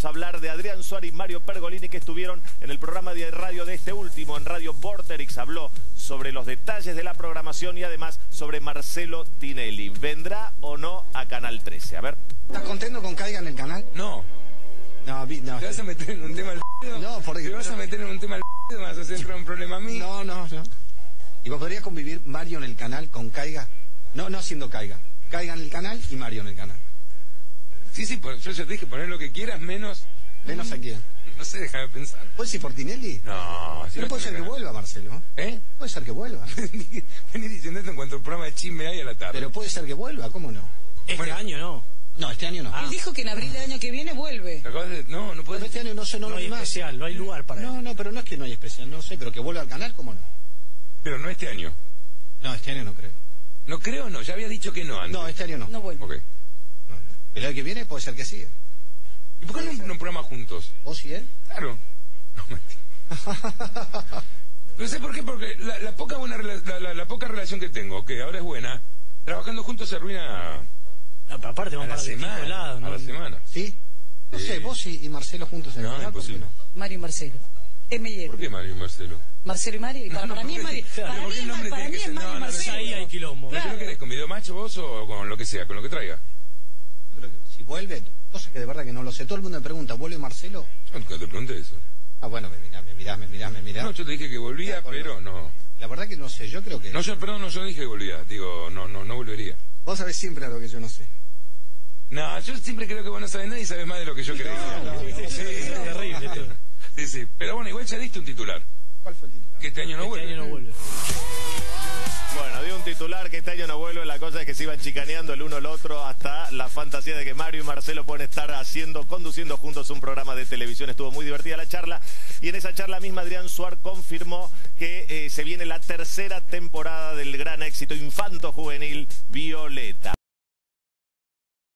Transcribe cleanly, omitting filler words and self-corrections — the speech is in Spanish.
vamos a hablar de Adrián Suárez y Mario Pergolini, que estuvieron en el programa de radio de este último, en Radio Vorterix. Habló sobre los detalles de la programación y además sobre Marcelo Tinelli. ¿Vendrá o no a Canal 13? A ver. ¿Estás contento con Caiga en el canal? No. No. ¿Te vas a meter en un tema al p***? No, porque... ¿Te vas a meter en un tema al p***? ¿Me vas a hacer entrar un problema a mí? No. ¿Y vos podrías convivir Mario en el canal con Caiga? No siendo Caiga. Caiga en el canal y Mario en el canal. Sí, yo ya te dije, poner lo que quieras, menos... ¿Menos a quién? No sé, déjame pensar. ¿Puedes ir por Tinelli? No. Pero puede ser que vuelva, Marcelo. ¿Eh? Puede ser que vuelva. Venís diciendo esto en cuanto al programa de chisme hay a la tarde. Pero puede ser que vuelva, ¿cómo no? Este año no. No, este año no. Él dijo que en abril del año que viene vuelve. No Pero puedes... este año no No hay más. especial, no hay lugar para él. No, pero no es que no hay especial, no sé, pero que vuelva al canal, ¿cómo no? Pero no este año. No, este año no creo. No creo, no. Ya había dicho que no antes. No, este año no. No vuelve. Ok. No. El año que viene puede ser que siga. ¿Y por qué no un programa juntos? ¿Vos y él? Claro. No, mentira. No sé por qué, porque la poca relación que tengo, que ahora es buena, trabajando juntos se arruina No, pero aparte a van la para distintos semana. lados, A ¿no? la semana. ¿Sí? No sé, vos y Marcelo juntos en el No, canal, ¿por qué imposible. no? Mario y Marcelo. ¿Por qué Mario y Marcelo? Marcelo y Mario. Y para mí es Mario. Claro, ¿por qué el nombre Para tiene mí que es ser? Mario y No, Marcelo. Ahí hay quilombo. ¿Pero qué querés? ¿Con video macho vos o con lo que sea? Con lo que traiga. Yo creo que si vuelve, cosa que de verdad que no lo sé. Todo el mundo me pregunta, ¿vuelve Marcelo? Yo nunca te pregunté eso. Ah, bueno, me mirá. No, yo te dije que volvía, pero no. La verdad que no sé, yo creo que... No, yo no dije que volvía. Digo, no volvería. Vos sabés siempre algo que yo no sé. No, yo siempre creo que vos no sabés nada y sabés más de lo que yo creo. Sí, es terrible todo. Sí. Pero bueno, igual ya diste un titular. ¿Cuál fue el titular? Que este año no vuelve. Este año no vuelve. Bueno, dio un titular que este año no vuelve. La cosa es que se iban chicaneando el uno al otro hasta la fantasía de que Mario y Marcelo pueden estar conduciendo juntos un programa de televisión. Estuvo muy divertida la charla y en esa charla misma Adrián Suárez confirmó que se viene la tercera temporada del gran éxito infanto juvenil Violeta.